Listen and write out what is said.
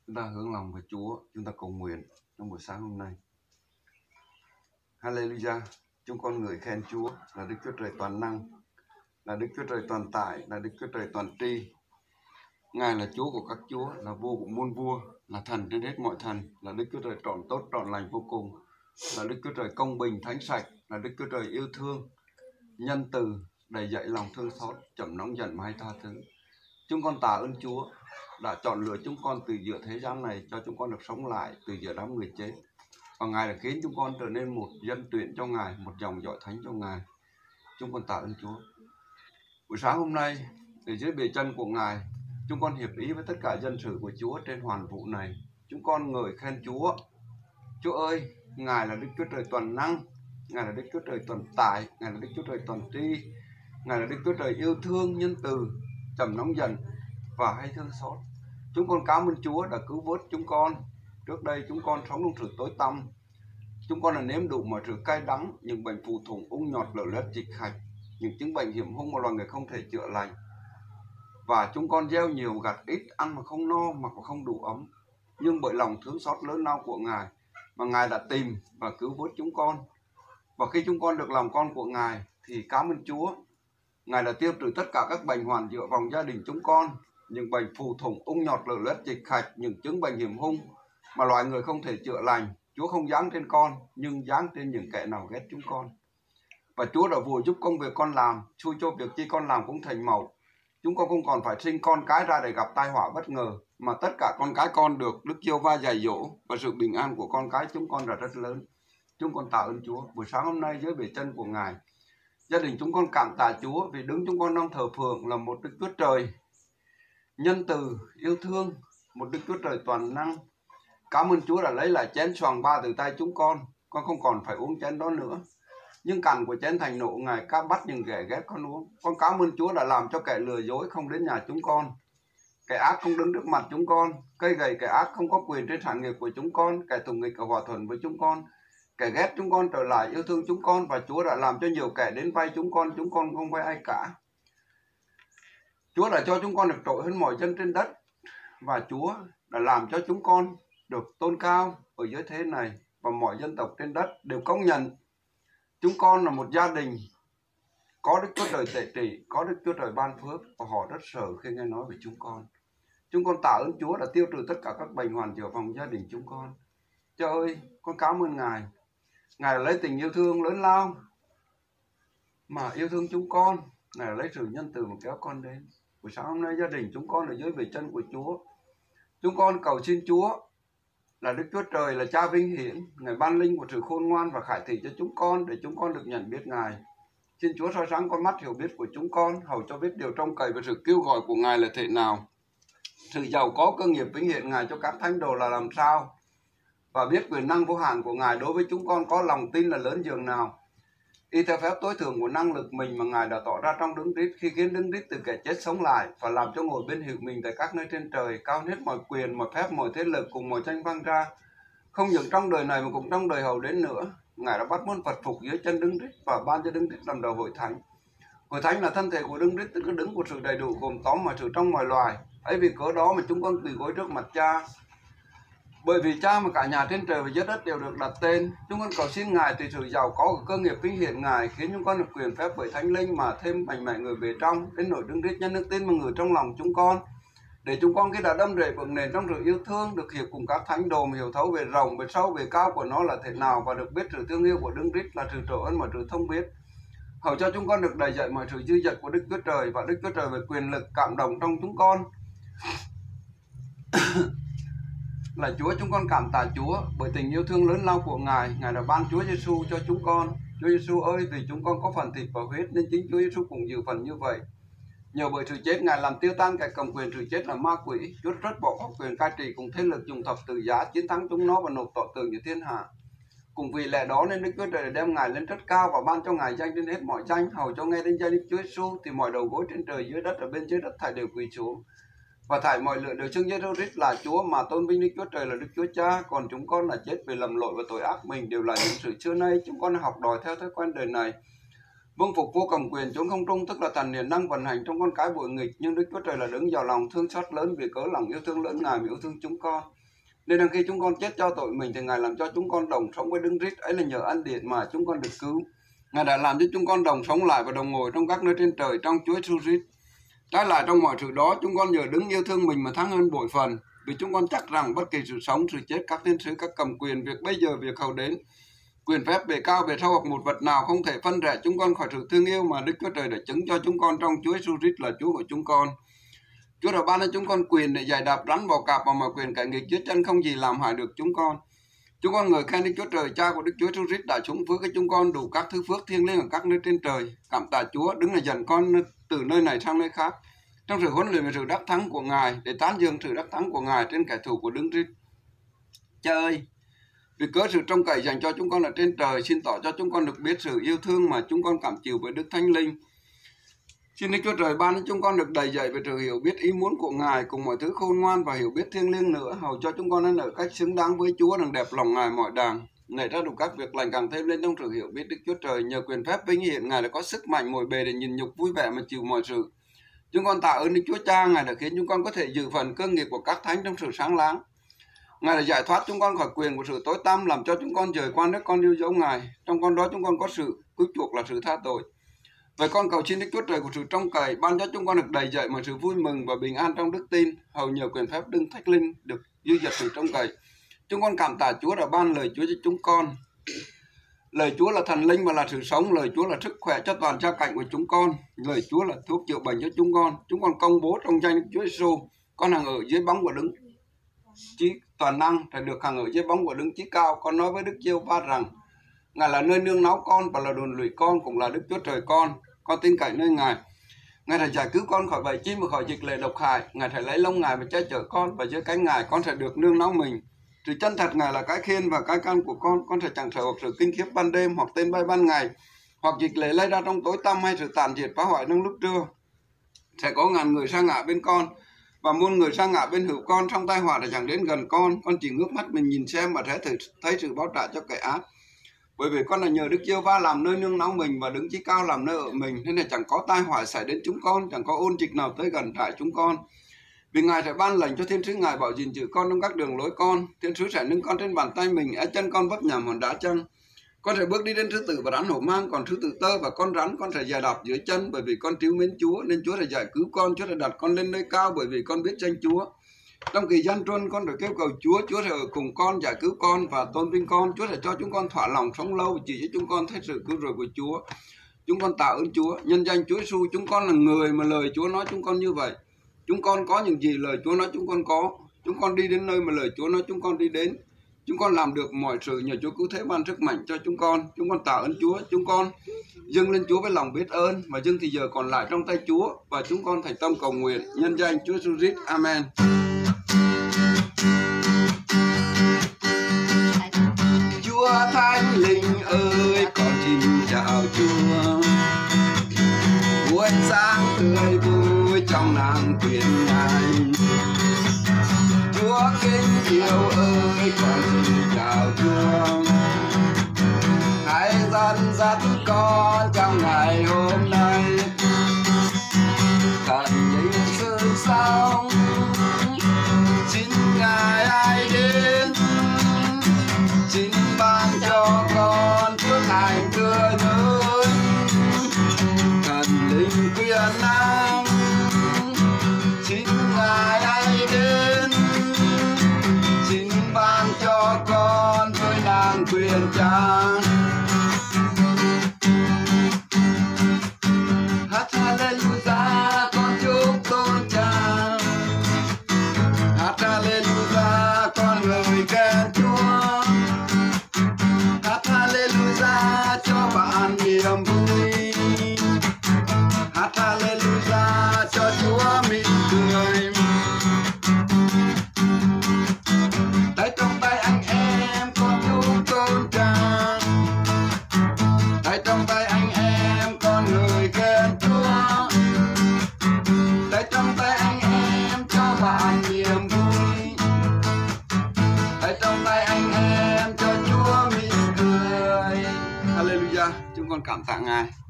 Chúng ta hướng lòng với Chúa, chúng ta cầu nguyện trong buổi sáng hôm nay. Hallelujah! Chúng con ngợi khen Chúa là Đức Chúa Trời toàn năng, là Đức Chúa Trời toàn tại, là Đức Chúa Trời toàn tri. Ngài là Chúa của các Chúa, là vua của muôn vua, là thần trên hết mọi thần, là Đức Chúa Trời trọn tốt, trọn lành vô cùng, là Đức Chúa Trời công bình, thánh sạch, là Đức Chúa Trời yêu thương, nhân từ, đầy dẫy lòng thương xót, chậm nóng giận mà hay tha thứ. Chúng con tạ ơn Chúa đã chọn lựa chúng con từ giữa thế gian này cho chúng con được sống lại từ giữa đám người chết. Và Ngài đã khiến chúng con trở nên một dân tuyển cho Ngài, một dòng dõi thánh cho Ngài. Chúng con tạ ơn Chúa. Buổi sáng hôm nay, để dưới bề chân của Ngài, chúng con hiệp ý với tất cả dân sự của Chúa trên hoàn vũ này. Chúng con ngợi khen Chúa. Chúa ơi, Ngài là Đức Chúa Trời toàn năng, Ngài là Đức Chúa Trời toàn tại, Ngài là Đức Chúa Trời toàn tri, Ngài là Đức Chúa Trời yêu thương, nhân từ, chậm nóng giận và hay thương xót. Chúng con cảm ơn Chúa đã cứu vớt chúng con. Trước đây chúng con sống trong sự tối tăm. Chúng con đã nếm đủ mọi sự cay đắng, những bệnh phù thủng, ung nhọt, lở loét, dịch hạch, những chứng bệnh hiểm hung mà loài người không thể chữa lành. Và chúng con gieo nhiều gặt ít, ăn mà không no, mặc mà không đủ ấm. Nhưng bởi lòng thương xót lớn lao của Ngài mà Ngài đã tìm và cứu vớt chúng con. Và khi chúng con được làm con của Ngài thì cảm ơn Chúa. Ngài đã tiêu trừ tất cả các bệnh hoạn dựa vòng gia đình chúng con, những bệnh phù thủng, ung nhọt, lở loét, dịch hạch, những chứng bệnh hiểm hung mà loài người không thể chữa lành. Chúa không giáng trên con, nhưng giáng trên những kẻ nào ghét chúng con. Và Chúa đã vừa giúp công việc con làm, xui cho việc chi con làm cũng thành màu. Chúng con không còn phải sinh con cái ra để gặp tai họa bất ngờ, mà tất cả con cái con được Đức Giê-hô-va dạy dỗ, và sự bình an của con cái chúng con là rất lớn. Chúng con tạ ơn Chúa. Buổi sáng hôm nay dưới bề chân của Ngài, gia đình chúng con cảm tạ Chúa vì đứng chúng con đang thờ phượng là một Đức Chúa Trời nhân từ, yêu thương, một Đức Chúa Trời toàn năng. Cảm ơn Chúa đã lấy lại chén xoàng ba từ tay chúng con không còn phải uống chén đó nữa. Nhưng cằn của chén thành nộ, Ngài các bắt những kẻ ghét con uống. Con cảm ơn Chúa đã làm cho kẻ lừa dối không đến nhà chúng con, kẻ ác không đứng trước mặt chúng con, cây gậy kẻ ác không có quyền trên sản nghiệp của chúng con, kẻ thù nghịch ở hòa thuận với chúng con, kẻ ghét chúng con trở lại yêu thương chúng con. Và Chúa đã làm cho nhiều kẻ đến vay chúng con không vay ai cả. Chúa đã cho chúng con được trội hơn mọi dân trên đất, và Chúa đã làm cho chúng con được tôn cao ở dưới thế này, và mọi dân tộc trên đất đều công nhận chúng con là một gia đình có Đức Chúa Trời tể trị, có Đức Chúa Trời ban phước, và họ rất sợ khi nghe nói về chúng con. Chúng con tạ ơn Chúa đã tiêu trừ tất cả các bệnh hoạn dựa vòng gia đình chúng con. Chúa ơi, con cảm ơn Ngài. Ngài đã lấy tình yêu thương lớn lao mà yêu thương chúng con. Ngài đã lấy sự nhân từ mà kéo con đến. Buổi sáng hôm nay gia đình chúng con ở dưới bề chân của Chúa. Chúng con cầu xin Chúa là Đức Chúa Trời, là Cha vinh hiển, Ngài ban linh của sự khôn ngoan và khải thị cho chúng con để chúng con được nhận biết Ngài. Xin Chúa soi sáng con mắt hiểu biết của chúng con, hầu cho biết điều trông cậy và sự kêu gọi của Ngài là thế nào, sự giàu có cơ nghiệp vinh hiển Ngài cho các thánh đồ là làm sao, và biết quyền năng vô hạn của Ngài đối với chúng con có lòng tin là lớn dường nào. Y theo phép tối thượng của năng lực mình mà Ngài đã tỏ ra trong Đấng Christ, khi khiến Đấng Christ từ kẻ chết sống lại, và làm cho ngồi bên hữu mình tại các nơi trên trời, cao hết mọi quyền, mọi phép, mọi thế lực cùng mọi tranh vang ra, không những trong đời này mà cũng trong đời hầu đến nữa. Ngài đã bắt muôn Phật phục dưới chân Đấng Christ và ban cho Đấng Christ làm đầu hội thánh. Hội thánh là thân thể của Đấng Christ, tức là đứng của sự đầy đủ gồm tóm mọi sự trong mọi loài. Ấy vì cớ đó mà chúng con quỳ gối trước mặt Cha. Bởi vì Cha mà cả nhà trên trời và dưới đất đều được đặt tên, chúng con cầu xin Ngài từ sự giàu có của cơ nghiệp vinh hiển Ngài, khiến chúng con được quyền phép bởi Thánh Linh mà thêm mạnh mẽ người về trong, đến nỗi Đấng Christ nhân đức tin mà người trong lòng chúng con, để chúng con khi đã đâm rễ vững nền trong sự yêu thương, được hiểu cùng các thánh đồ mà hiểu thấu về rộng, về sâu, về cao của nó là thế nào, và được biết sự thương yêu của Đấng Christ là sự trổ ân mọi sự thông biết, hầu cho chúng con được đầy dạy mọi sự dư dật của Đức Chúa Trời, và Đức Chúa Trời về quyền lực cảm động trong chúng con. Là Chúa, chúng con cảm tạ Chúa bởi tình yêu thương lớn lao của Ngài. Ngài đã ban Chúa Giêsu cho chúng con. Chúa Giêsu ơi, vì chúng con có phần thịt và huyết nên chính Chúa Giêsu cũng dự phần như vậy. Nhờ bởi sự chết Ngài làm tiêu tan kẻ cầm quyền sự chết là ma quỷ. Chúa rất bỏ pháp quyền cai trị cùng thế lực dùng thập tự giá chiến thắng chúng nó và nộp tỏ tường cho thiên hạ. Cùng vì lẽ đó nên Đức Chúa Trời đem Ngài lên rất cao và ban cho Ngài danh trên hết mọi danh, hầu cho nghe đến danh Đức Chúa Giêsu thì mọi đầu gối trên trời dưới đất ở bên dưới đất thảy đều quỳ xuống. Và thảy mọi lựa đều xưng Giêsu Christ là Chúa, mà tôn vinh Đức Chúa Trời là Đức Chúa Cha. Còn chúng con là chết vì lầm lội và tội ác mình, đều là những sự xưa nay chúng con học đòi theo thói quen đời này. Vâng phục vô cầm quyền chúng không trung, tức là thần hiền năng vận hành trong con cái bội nghịch. Nhưng Đức Chúa Trời là đấng giàu lòng thương xót lớn, vì cớ lòng yêu thương lớn Ngài mà yêu thương chúng con. Nên đằng khi chúng con chết cho tội mình thì Ngài làm cho chúng con đồng sống với Đấng Christ, ấy là nhờ ân điển mà chúng con được cứu. Ngài đã làm cho chúng con đồng sống lại và đồng ngồi trong các nơi trên trời trong Chúa Jesus Christ. Trái lại trong mọi sự đó, chúng con nhờ Đấng yêu thương mình mà thắng hơn bội phần, vì chúng con chắc rằng bất kỳ sự sống, sự chết, các thiên sứ, các cầm quyền, việc bây giờ, việc hầu đến, quyền phép bề cao, bề sâu hoặc một vật nào không thể phân rẽ chúng con khỏi sự thương yêu mà Đức Chúa Trời đã chứng cho chúng con trong Chúa Jesus Christ là Chúa của chúng con. Chúa đã ban cho chúng con quyền để giày đạp rắn bò cạp và mọi quyền kẻ nghịch, dưới chân không gì làm hại được chúng con. Chúng con ngợi khen Đức Chúa Trời Cha của Đức Chúa Jesus Christ đã xuống phước cho chúng con đủ các thứ phước thiêng liêng ở các nơi trên trời. Cảm tạ Chúa, Đấng là dẫn con từ nơi này sang nơi khác, trong sự huấn luyện về sự đắc thắng của Ngài, để tán dương sự đắc thắng của Ngài trên kẻ thù của Đấng Christ. Cha ơi, vì cớ sự trông cậy dành cho chúng con ở trên trời, xin tỏ cho chúng con được biết sự yêu thương mà chúng con cảm chịu với Đức Thánh Linh. Xin Đức Chúa Trời ban cho chúng con được đầy dạy về sự hiểu biết ý muốn của Ngài, cùng mọi thứ khôn ngoan và hiểu biết thiêng liêng nữa, hầu cho chúng con ăn ở cách xứng đáng với Chúa, đừng đẹp lòng Ngài mọi đàng, nảy ra đủ các việc lành càng thêm lên trong sự hiểu biết Đức Chúa Trời. Nhờ quyền phép vinh hiển, Ngài đã có sức mạnh mồi bề để nhìn nhục vui vẻ mà chịu mọi sự. Chúng con tạ ơn Đức Chúa Cha, Ngài đã khiến chúng con có thể dự phần cơ nghiệp của các thánh trong sự sáng láng. Ngài đã giải thoát chúng con khỏi quyền của sự tối tăm, làm cho chúng con rời qua nước con yêu dấu Ngài. Trong con đó chúng con có sự cứu chuộc là sự tha tội. Vậy con cầu xin Đức Chúa Trời của sự trông cậy ban cho chúng con được đầy dậy mọi sự vui mừng và bình an trong đức tin, hầu nhờ quyền phép Đấng Thánh Linh được dư dật sự trông cậy. Chúng con cảm tạ Chúa đã ban lời Chúa cho chúng con. Lời Chúa là thần linh và là sự sống, lời Chúa là sức khỏe cho toàn gia cảnh của chúng con, lời Chúa là thuốc chữa bệnh cho chúng con. Chúng con công bố trong danh Chúa Giêsu, con hằng ở dưới bóng của Đấng Chí toàn năng, phải được hằng ở dưới bóng của Đấng Chí cao. Con nói với Đức Giê-hô-va rằng Ngài là nơi nương náu con và là đồn lụy con, cũng là Đức Chúa Trời con tin cậy nơi Ngài. Ngài sẽ giải cứu con khỏi bầy chim và khỏi dịch lệ độc hại. Ngài sẽ lấy lông Ngài và che chở con, và dưới cánh Ngài con sẽ được nương náu mình. Sự chân thật Ngài là cái khiên và cái căn của con sẽ chẳng sợ hoặc sự kinh khiếp ban đêm, hoặc tên bay ban ngày, hoặc dịch lệ lây ra trong tối tăm, hay sự tàn diệt phá hoại trong lúc trưa. Sẽ có ngàn người sa ngã bên con và muôn người sa ngã bên hữu con, song tai họa đã chẳng đến gần con chỉ ngước mắt mình nhìn xem và thấy sự báo trả cho kẻ ác. Bởi vì con là nhờ Đức Giê-hô-va làm nơi nương náu mình và Đấng Chí cao làm nơi ở mình, nên là chẳng có tai họa xảy đến chúng con, chẳng có ôn dịch nào tới gần trại chúng con. Vì Ngài sẽ ban lệnh cho thiên sứ Ngài bảo gìn giữ con trong các đường lối con. Thiên sứ sẽ nâng con trên bàn tay mình, chân con vấp nhầm hòn đá chân. Con sẽ bước đi đến thứ tự và rắn hổ mang, còn thứ tự tơ và con rắn con sẽ giày đạp dưới chân. Bởi vì con trìu mến Chúa nên Chúa sẽ giải cứu con. Chúa sẽ đặt con lên nơi cao bởi vì con biết danh Chúa. Trong kỳ gian truân con được kêu cầu Chúa, Chúa sẽ ở cùng con, giải cứu con và tôn vinh con. Chúa sẽ cho chúng con thỏa lòng sống lâu, chỉ cho chúng con thấy sự cứu rỗi của Chúa. Chúng con tạ ơn Chúa, nhân danh Chúa Giêsu. Chúng con là người mà lời Chúa nói chúng con như vậy. Chúng con có những gì lời Chúa nói chúng con có. Chúng con đi đến nơi mà lời Chúa nói chúng con đi đến. Chúng con làm được mọi sự nhờ Chúa cứu thế ban sức mạnh cho chúng con. Chúng con tạ ơn Chúa. Chúng con dâng lên Chúa với lòng biết ơn, và dâng thì giờ còn lại trong tay Chúa, và chúng con thành tâm cầu nguyện nhân danh Chúa Giêsu Christ. Amen. Chúa Thánh Linh ơi, con xin chào Chúa. Buổi sáng tươi vui trong nàng quyền Ngài. Chúa kính yêu ơi, con xin chào Chúa. Hãy dẫn dắt con trong ngày hôm nay, thần linh sự sống. Xin Ngài ai đến, xin ban cho con phước hạnh tươi mới. Thần linh quyền năng, xin Ngài ai đến, xin ban cho con với nàng quyền trang. Hát Hallelujah, con chúc tôn cha. Hát Hallelujah, con ngợi khen Chúa. Hát Hallelujah cho bạn niềm vui. Hát Hallelujah cho Chúa mỉm cười. Tay trong tay anh em con chúc tôn cha. Tay trong tay anh em con ngợi khen Chúa. Tay trong tay anh em cho bạn niềm vui. Tay trong tay anh em cho Chúa mỉm cười. Hallelujah, chúng con cảm tạ Ngài.